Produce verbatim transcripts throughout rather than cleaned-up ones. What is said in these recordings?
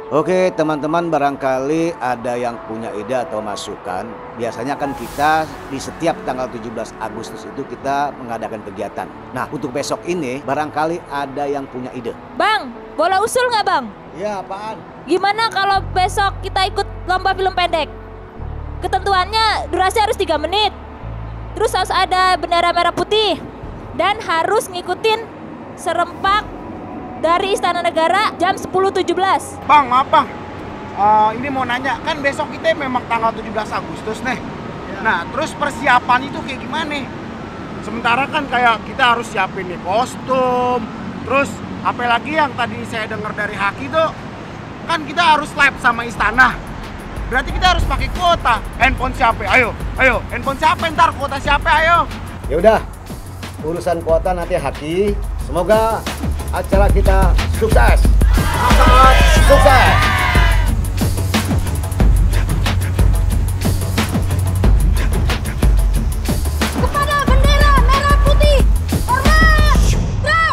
Oke teman-teman, barangkali ada yang punya ide atau masukan. Biasanya kan kita di setiap tanggal tujuh belas Agustus itu kita mengadakan kegiatan. Nah untuk besok ini barangkali ada yang punya ide. Bang, bola usul nggak bang? Iya apaan? Gimana kalau besok kita ikut lomba film pendek? Ketentuannya durasi harus tiga menit. Terus harus ada bendera merah putih. Dan harus ngikutin serempak dari Istana Negara jam sepuluh tujuh belas. Bang, maaf bang, uh, ini mau nanya, kan besok kita memang tanggal tujuh belas Agustus nih. Ya. Nah, terus persiapan itu kayak gimana? Sementara kan kayak kita harus siapin nih kostum, terus apalagi yang tadi saya dengar dari Haki tuh, kan kita harus live sama Istana. Berarti kita harus pakai kuota. Handphone siapa? Ayo, ayo, handphone siapa ntar, kuota siapa? Ayo. Ya udah, urusan kuota nanti Haki. Semoga acara kita sukses. Sukses. Kepada bendera merah putih, hormat, gerak.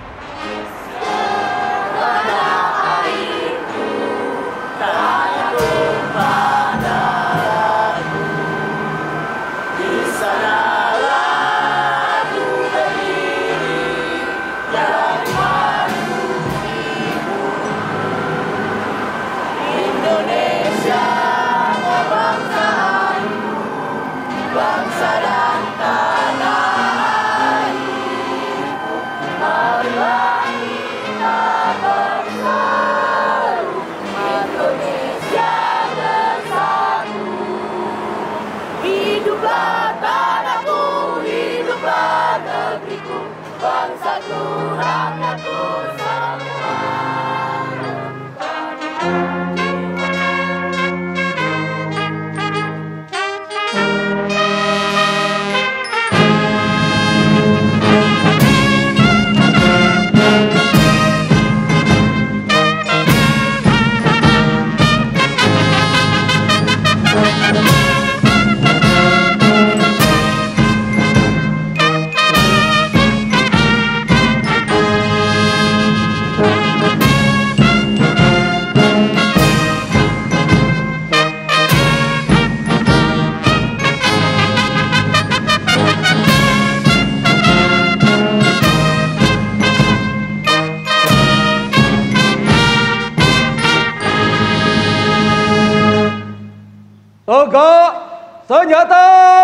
Hiduplah tanahku, hiduplah negeriku, bangsaku, rakyatku semua. Tegak senjata!